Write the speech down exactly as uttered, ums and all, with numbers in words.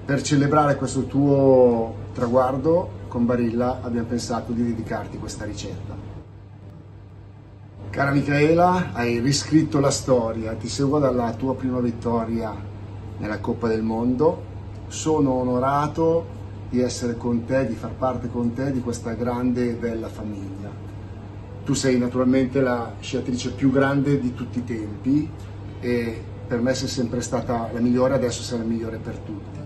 Per celebrare questo tuo traguardo con Barilla abbiamo pensato di dedicarti questa ricetta. Cara Micaela, hai riscritto la storia, ti seguo dalla tua prima vittoria nella Coppa del Mondo. Sono onorato di essere con te, di far parte con te di questa grande e bella famiglia. Tu sei naturalmente la sciatrice più grande di tutti i tempi e per me sei sempre stata la migliore, adesso sei la migliore per tutti.